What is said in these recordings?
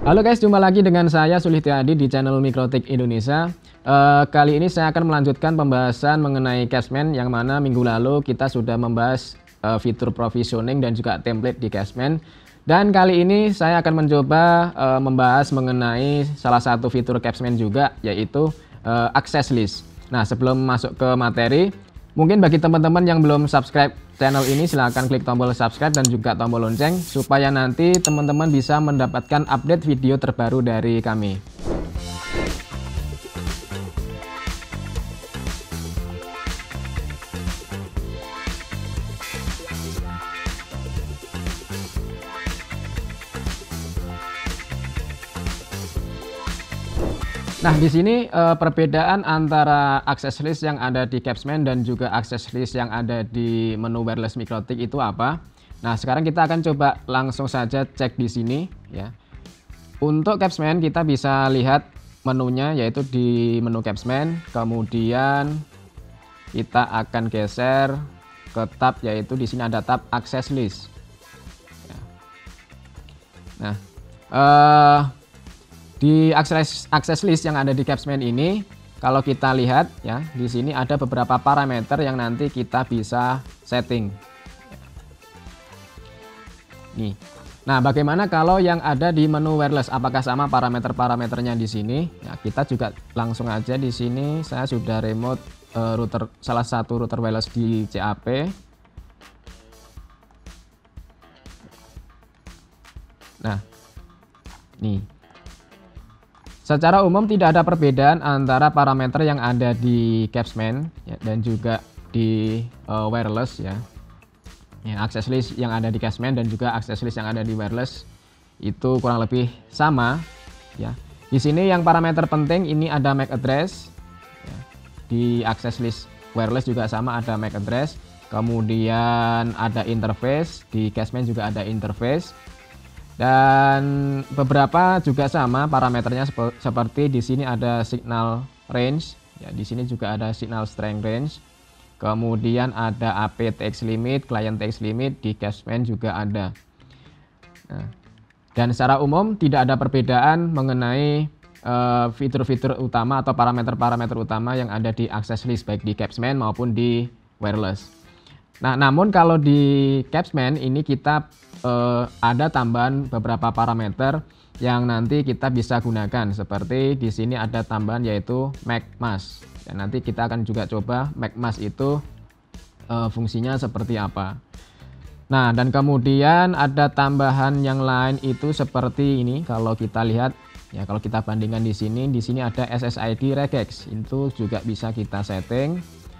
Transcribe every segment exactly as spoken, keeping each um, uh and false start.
Halo guys, jumpa lagi dengan saya Sulistiadi di channel Mikrotik Indonesia. Uh, kali ini saya akan melanjutkan pembahasan mengenai Cashman, yang mana minggu lalu kita sudah membahas uh, fitur provisioning dan juga template di Cashman. Dan kali ini saya akan mencoba uh, membahas mengenai salah satu fitur Cashman juga, yaitu uh, access list. Nah, sebelum masuk ke materi, mungkin bagi teman-teman yang belum subscribe channel ini, silahkan klik tombol subscribe dan juga tombol lonceng supaya nanti teman-teman bisa mendapatkan update video terbaru dari kami. Nah, di sini uh, perbedaan antara access list yang ada di Cashman dan juga access list yang ada di menu wireless Mikrotik itu apa? Nah, sekarang kita akan coba langsung saja cek di sini ya. Untuk Cashman kita bisa lihat menunya, yaitu di menu Cashman. Kemudian kita akan geser ke tab, yaitu di sini ada tab access list. Ya. Nah, uh, di access, access list yang ada di Cashman ini, kalau kita lihat ya, di sini ada beberapa parameter yang nanti kita bisa setting. Nih. Nah, bagaimana kalau yang ada di menu wireless? Apakah sama parameter-parameternya di sini? Ya, kita juga langsung aja di sini. Saya sudah remote uh, router, salah satu router wireless di C A P. Nah, nih. Secara umum tidak ada perbedaan antara parameter yang ada di Cashman ya, dan juga di uh, wireless ya. Ya, access list yang ada di Cashman dan juga access list yang ada di wireless itu kurang lebih sama ya. Di sini yang parameter penting ini ada M A C address ya. Di access list wireless juga sama, ada M A C address. Kemudian ada interface, di Cashman juga ada interface. Dan beberapa juga sama parameternya, seperti di sini ada signal range ya, di sini juga ada signal strength range. Kemudian ada A P T X limit, client T X limit, di Cashman juga ada. Nah, dan secara umum tidak ada perbedaan mengenai fitur-fitur uh, utama atau parameter-parameter utama yang ada di access list, baik di Cashman maupun di wireless. Nah, namun kalau di Cashman ini kita Uh, ada tambahan beberapa parameter yang nanti kita bisa gunakan, seperti di sini ada tambahan yaitu M A C mask. Dan nanti kita akan juga coba M A C mask itu uh, fungsinya seperti apa. Nah, dan kemudian ada tambahan yang lain itu seperti ini. Kalau kita lihat ya, kalau kita bandingkan di sini, di sini ada S S I D regex, itu juga bisa kita setting.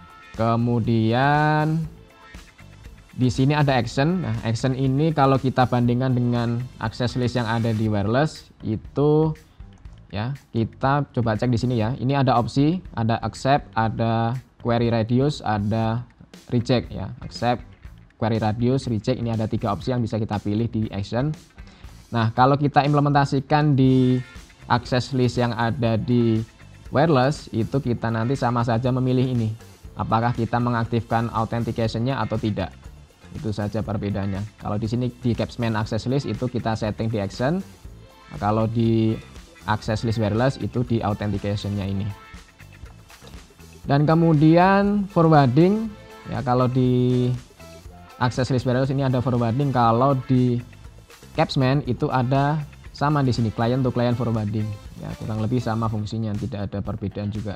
Kemudian di sini ada action. Nah, action ini kalau kita bandingkan dengan access list yang ada di wireless itu ya, kita coba cek di sini ya. Ini ada opsi, ada accept, ada query radius, ada reject ya. Accept, query radius, reject, ini ada tiga opsi yang bisa kita pilih di action. Nah, kalau kita implementasikan di access list yang ada di wireless itu, kita nanti sama saja memilih ini. Apakah kita mengaktifkan authentication-nya atau tidak. Itu saja perbedaannya. Kalau di sini di Cashman access list itu kita setting di action. Nah, kalau di access list wireless itu di authentication-nya ini. Dan kemudian forwarding ya, kalau di access list wireless ini ada forwarding, kalau di Cashman itu ada sama di sini, client to client forwarding. Ya, kurang lebih sama fungsinya, tidak ada perbedaan juga.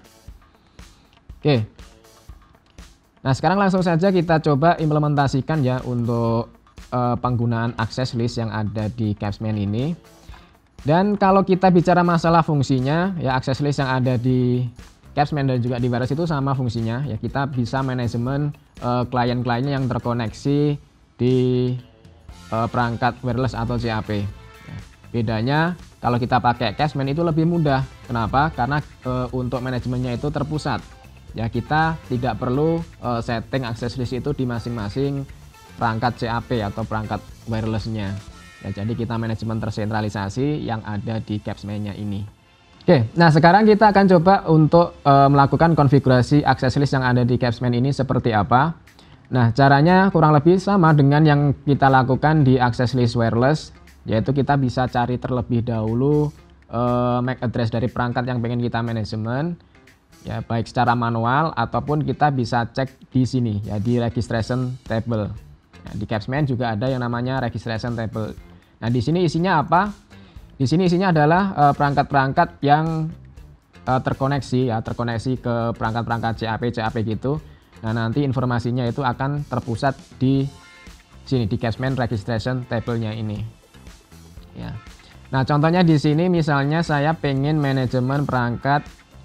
Oke. Nah, sekarang langsung saja kita coba implementasikan ya untuk uh, penggunaan access list yang ada di Cashman ini. Dan kalau kita bicara masalah fungsinya ya, access list yang ada di Cashman dan juga di wireless itu sama fungsinya ya. Kita bisa manajemen uh, klien-kliennya yang terkoneksi di uh, perangkat wireless atau C A P. Ya, bedanya kalau kita pakai Cashman itu lebih mudah. Kenapa? Karena uh, untuk manajemennya itu terpusat. Ya, kita tidak perlu uh, setting access list itu di masing-masing perangkat C A P atau perangkat wirelessnya. Ya, jadi kita manajemen tersentralisasi yang ada di Cashman-nya ini. Oke, nah sekarang kita akan coba untuk uh, melakukan konfigurasi access list yang ada di Cashman ini seperti apa. Nah, caranya kurang lebih sama dengan yang kita lakukan di access list wireless. yaitu kita bisa cari terlebih dahulu eh, M A C address dari perangkat yang pengen kita manajemen, ya baik secara manual ataupun kita bisa cek di sini ya di registration table. Ya, di Capsman juga ada yang namanya registration table. Nah di sini isinya apa? Di sini isinya adalah perangkat-perangkat eh, yang eh, terkoneksi ya terkoneksi ke perangkat-perangkat C A P C A P gitu. Nah nanti informasinya itu akan terpusat di sini di Capsman registration table-nya ini. Ya. Nah contohnya di sini misalnya saya pengen manajemen perangkat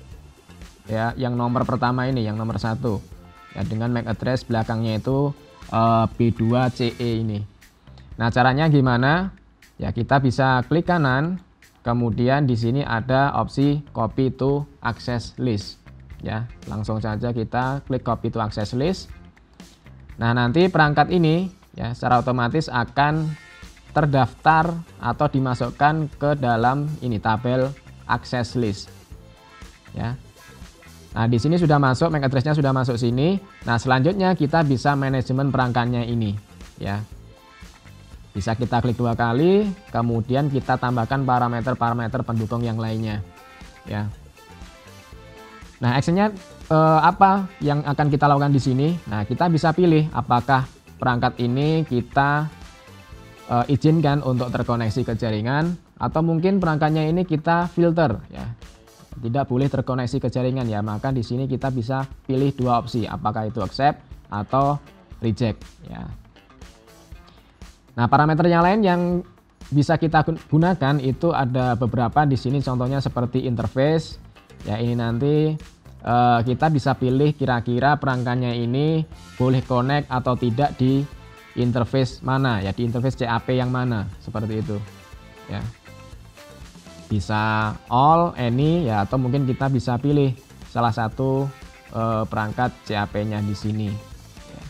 ya yang nomor pertama ini, yang nomor satu ya dengan M A C address belakangnya itu uh, B dua C E ini. Nah caranya gimana? Ya kita bisa klik kanan, kemudian di sini ada opsi copy to access list. Ya langsung saja kita klik copy to access list. Nah nanti perangkat ini ya secara otomatis akan terdaftar atau dimasukkan ke dalam ini tabel access list ya. Nah di sini sudah masuk, M A C address-nya sudah masuk sini. Nah selanjutnya kita bisa manajemen perangkatnya ini ya, bisa kita klik dua kali, kemudian kita tambahkan parameter-parameter pendukung yang lainnya ya. Nah actionnya eh, apa yang akan kita lakukan di sini? Nah kita bisa pilih apakah perangkat ini kita Uh, izinkan untuk terkoneksi ke jaringan, atau mungkin perangkatnya ini kita filter ya, tidak boleh terkoneksi ke jaringan ya. Maka di sini kita bisa pilih dua opsi, apakah itu accept atau reject ya. Nah parameter yang lain yang bisa kita gunakan itu ada beberapa di sini, contohnya seperti interface ya. Ini nanti uh, kita bisa pilih kira-kira perangkatnya ini boleh connect atau tidak di interface mana ya, di interface C A P yang mana, seperti itu ya. Bisa all, any ya, atau mungkin kita bisa pilih salah satu eh, perangkat C A P-nya di sini ya.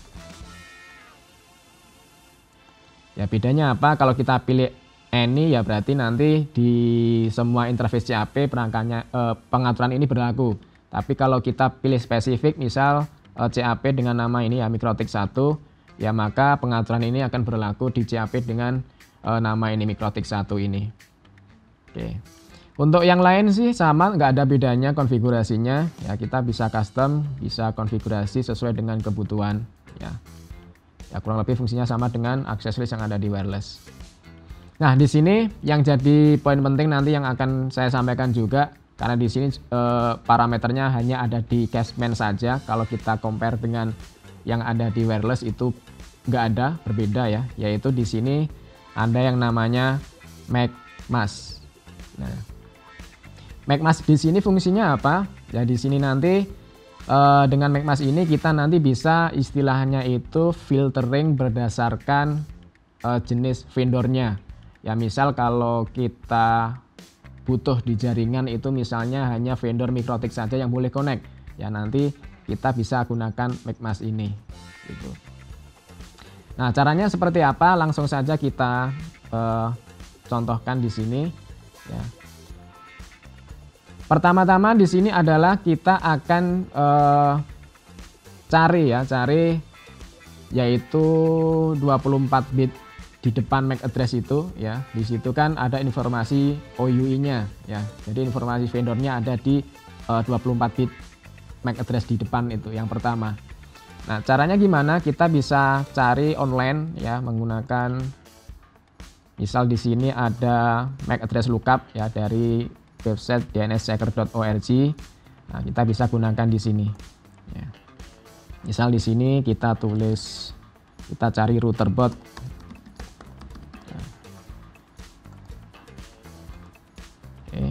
Ya bedanya apa? Kalau kita pilih any ya berarti nanti di semua interface C A P perangkatnya eh, pengaturan ini berlaku. Tapi kalau kita pilih spesifik misal eh, C A P dengan nama ini ya Mikrotik satu ya, maka pengaturan ini akan berlaku di C A P dengan e, nama ini Mikrotik satu ini. Oke. Untuk yang lain sih sama, nggak ada bedanya konfigurasinya ya. Kita bisa custom, bisa konfigurasi sesuai dengan kebutuhan ya. Ya kurang lebih fungsinya sama dengan access list yang ada di wireless. Nah di sini yang jadi poin penting nanti yang akan saya sampaikan juga, karena di sini e, parameternya hanya ada di Capsman saja. Kalau kita compare dengan yang ada di wireless itu nggak ada, berbeda ya, yaitu di sini ada yang namanya M A C mask. Nah, M A C mask di sini fungsinya apa? Ya di sini nanti eh, dengan M A C mask ini kita nanti bisa istilahnya itu filtering berdasarkan eh, jenis vendornya. Ya misal kalau kita butuh di jaringan itu misalnya hanya vendor Mikrotik saja yang boleh connect, ya nanti kita bisa gunakan M A C mask ini gitu. Nah caranya seperti apa, langsung saja kita eh, contohkan di sini ya. Pertama-tama di sini adalah kita akan eh, cari ya cari yaitu dua puluh empat bit di depan M A C address itu ya. Di situ kan ada informasi O U I-nya ya. Jadi informasi vendornya ada di eh, dua puluh empat bit M A C address di depan itu yang pertama. Nah caranya gimana? Kita bisa cari online ya menggunakan, misal di sini ada M A C address lookup ya dari website d n s checker dot org. Nah kita bisa gunakan di sini. Ya. Misal di sini kita tulis, kita cari router bot. Ya. Oke.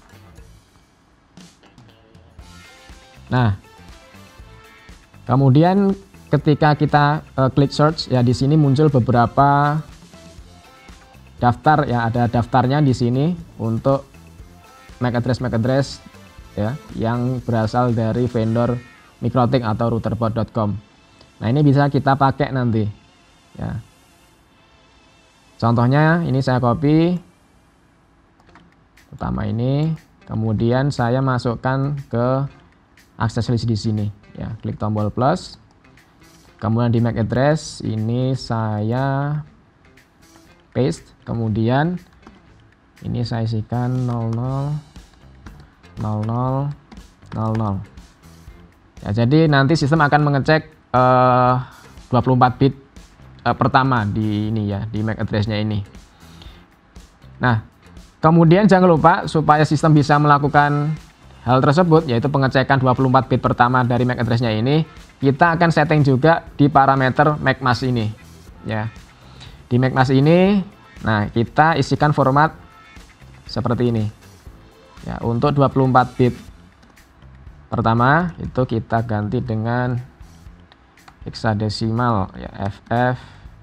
Nah, kemudian ketika kita uh, klik search ya di sini muncul beberapa daftar ya, ada daftarnya di sini untuk M A C address M A C address ya yang berasal dari vendor Mikrotik atau routerbot dot com. Nah, ini bisa kita pakai nanti ya. Contohnya ini saya copy pertama ini, kemudian saya masukkan ke access list di sini ya, klik tombol plus, kemudian di M A C address ini saya paste, kemudian ini saya isikan nol nol nol nol nol nol. Ya, jadi nanti sistem akan mengecek uh, dua puluh empat bit uh, pertama di ini ya, di M A C address-nya ini. Nah, kemudian jangan lupa supaya sistem bisa melakukan hal tersebut, yaitu pengecekan dua puluh empat bit pertama dari M A C address-nya ini, kita akan setting juga di parameter M A C mask ini ya. Di M A C mask ini, nah kita isikan format seperti ini ya. Untuk dua puluh empat bit pertama itu kita ganti dengan hexadesimal ya, ff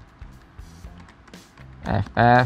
ff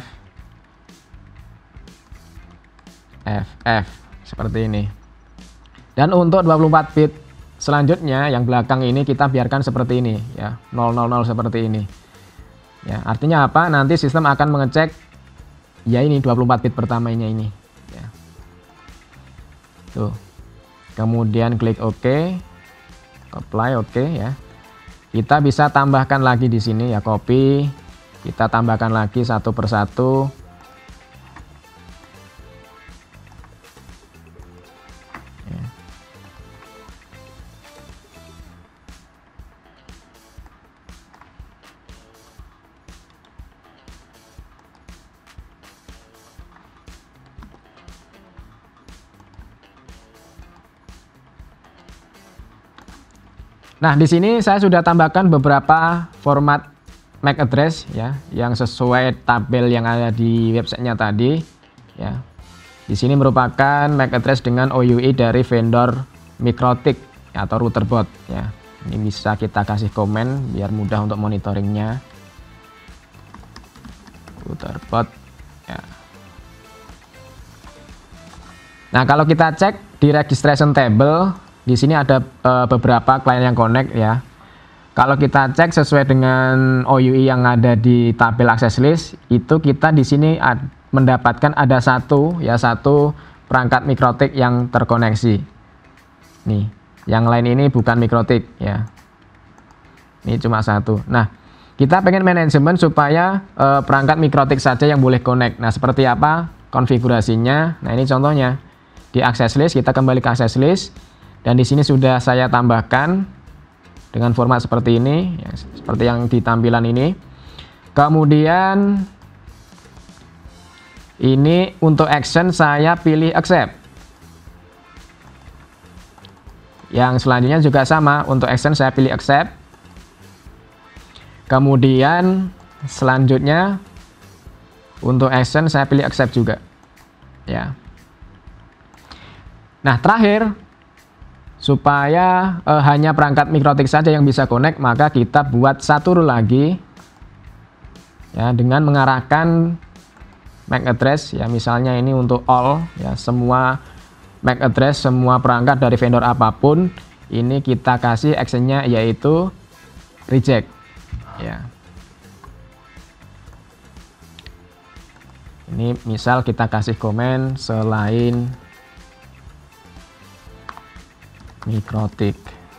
ff seperti ini. Dan untuk dua puluh empat bit selanjutnya yang belakang ini kita biarkan seperti ini ya, nol nol nol seperti ini ya. Artinya apa? Nanti sistem akan mengecek ya ini dua puluh empat bit pertamanya ini ya. Tuh. Kemudian klik OK, apply OK ya. Kita bisa tambahkan lagi di sini ya, copy, kita tambahkan lagi satu persatu. Ya. Nah, di sini saya sudah tambahkan beberapa format M A C address ya, yang sesuai tabel yang ada di websitenya tadi ya. Di sini merupakan M A C address dengan O U I dari vendor Mikrotik atau Routerbot ya. Ini bisa kita kasih komen biar mudah untuk monitoringnya. Routerbot ya. Nah, kalau kita cek di registration table, di sini ada e, beberapa klien yang connect ya. Kalau kita cek sesuai dengan O U I yang ada di tabel access list, itu kita di sini ad, mendapatkan ada satu ya, satu perangkat Mikrotik yang terkoneksi. Nih, yang lain ini bukan Mikrotik ya. Ini cuma satu. Nah, kita pengen manajemen supaya e, perangkat Mikrotik saja yang boleh connect. Nah, seperti apa konfigurasinya? Nah, ini contohnya. Di access list, kita kembali ke access list. Dan di sini sudah saya tambahkan dengan format seperti ini, ya, seperti yang di tampilan ini. Kemudian ini untuk action saya pilih accept. Yang selanjutnya juga sama, untuk action saya pilih accept. Kemudian selanjutnya untuk action saya pilih accept juga. Ya. Nah, terakhir, supaya eh, hanya perangkat Mikrotik saja yang bisa connect, maka kita buat satu rule lagi ya, dengan mengarahkan M A C address ya, misalnya ini untuk all ya, semua M A C address, semua perangkat dari vendor apapun, ini kita kasih actionnya yaitu reject ya. Ini misal kita kasih komen selain Mikrotik.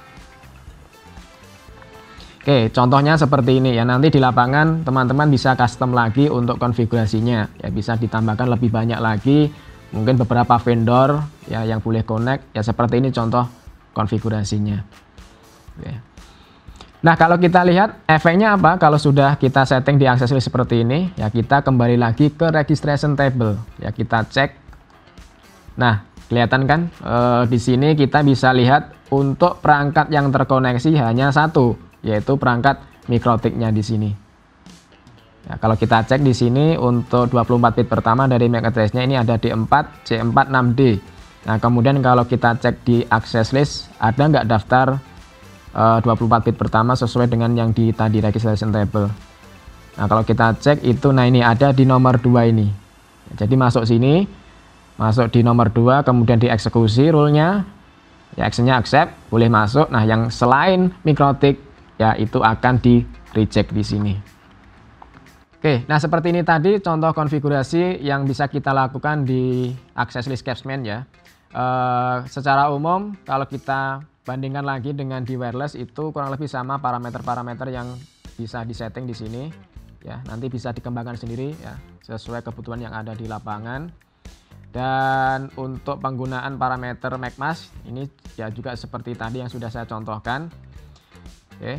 Oke, contohnya seperti ini ya. Nanti di lapangan teman-teman bisa custom lagi untuk konfigurasinya ya, bisa ditambahkan lebih banyak lagi, mungkin beberapa vendor ya yang boleh connect ya, seperti ini contoh konfigurasinya. Oke. Nah, kalau kita lihat efeknya apa kalau sudah kita setting di access list seperti ini ya, kita kembali lagi ke registration table ya, kita cek. Nah, kelihatan kan e, di sini kita bisa lihat untuk perangkat yang terkoneksi hanya satu, yaitu perangkat Mikrotiknya di sini. Ya, kalau kita cek di sini untuk dua puluh empat bit pertama dari M A C address-nya ini ada D empat, C empat, enam D. Nah, kemudian kalau kita cek di access list, ada nggak daftar e, dua puluh empat bit pertama sesuai dengan yang di tadi registration table. Nah, kalau kita cek itu, nah ini ada di nomor dua ini. Jadi masuk sini, masuk di nomor dua, kemudian dieksekusi rule-nya, ya actionnya accept, boleh masuk. Nah, yang selain Mikrotik ya itu akan di reject di sini. Oke, nah seperti ini tadi contoh konfigurasi yang bisa kita lakukan di access list capsman ya. E, secara umum kalau kita bandingkan lagi dengan di wireless, itu kurang lebih sama parameter-parameter yang bisa disetting di sini ya, nanti bisa dikembangkan sendiri ya sesuai kebutuhan yang ada di lapangan. Dan untuk penggunaan parameter MacMask ini ya juga seperti tadi yang sudah saya contohkan. Oke.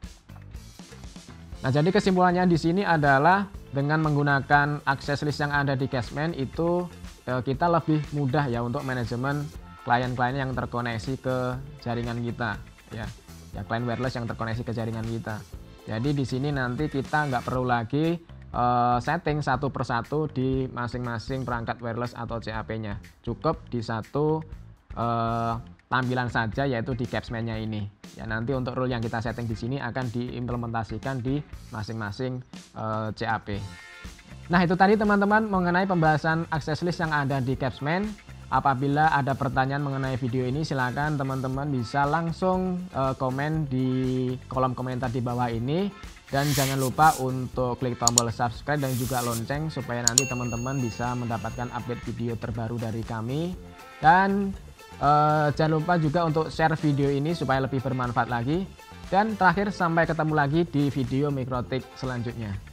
Nah, jadi kesimpulannya di sini adalah dengan menggunakan akses list yang ada di Cashman itu eh, kita lebih mudah ya untuk manajemen klien-klien yang terkoneksi ke jaringan kita ya. Ya, klien wireless yang terkoneksi ke jaringan kita. Jadi di sini nanti kita nggak perlu lagi uh, setting satu persatu di masing-masing perangkat wireless atau C A P-nya. Cukup di satu uh, tampilan saja, yaitu di Cashman-nya ini. Ya, nanti untuk rule yang kita setting di sini akan diimplementasikan di masing-masing uh, C A P. Nah, itu tadi teman-teman mengenai pembahasan akses list yang ada di Cashman. Apabila ada pertanyaan mengenai video ini, silakan teman-teman bisa langsung uh, komen di kolom komentar di bawah ini. Dan jangan lupa untuk klik tombol subscribe dan juga lonceng supaya nanti teman-teman bisa mendapatkan update video terbaru dari kami. Dan uh, jangan lupa juga untuk share video ini supaya lebih bermanfaat lagi. Dan terakhir, sampai ketemu lagi di video Mikrotik selanjutnya.